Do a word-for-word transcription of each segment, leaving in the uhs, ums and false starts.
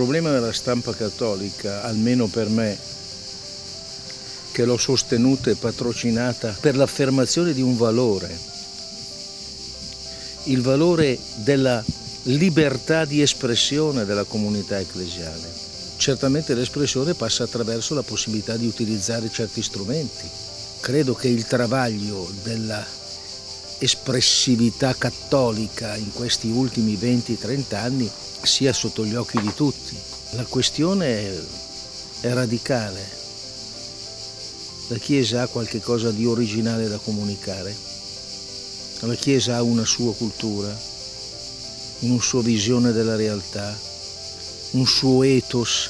problema della stampa cattolica, almeno per me, che l'ho sostenuta e patrocinata per l'affermazione di un valore, il valore della libertà di espressione della comunità ecclesiale. Certamente l'espressione passa attraverso la possibilità di utilizzare certi strumenti. Credo che il travaglio della espressività cattolica in questi ultimi venti trenta anni sia sotto gli occhi di tutti. La questione è radicale. La Chiesa ha qualche cosa di originale da comunicare. La Chiesa ha una sua cultura, una sua visione della realtà, un suo ethos,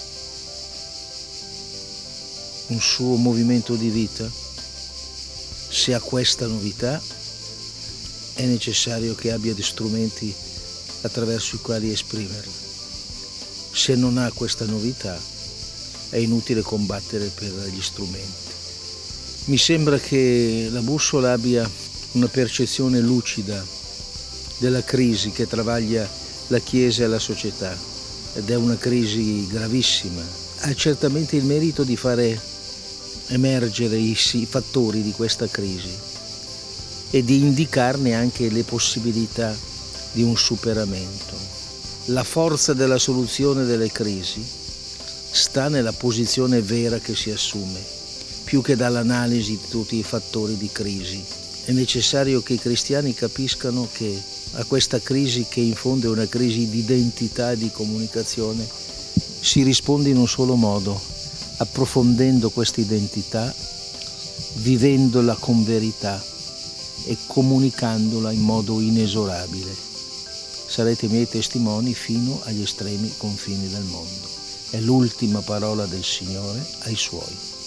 un suo movimento di vita. Se ha questa novità, è necessario che abbia degli strumenti attraverso i quali esprimerla. Se non ha questa novità, è inutile combattere per gli strumenti. Mi sembra che la bussola abbia una percezione lucida della crisi che travaglia la Chiesa e la società, ed è una crisi gravissima. Ha certamente il merito di fare emergere i, i fattori di questa crisi e di indicarne anche le possibilità di un superamento. La forza della soluzione delle crisi sta nella posizione vera che si assume, più che dall'analisi di tutti i fattori di crisi. È necessario che i cristiani capiscano che a questa crisi, che in fondo è una crisi di identità e di comunicazione, si risponde in un solo modo: approfondendo questa identità, vivendola con verità e comunicandola in modo inesorabile. Sarete miei testimoni fino agli estremi confini del mondo. È l'ultima parola del Signore ai Suoi.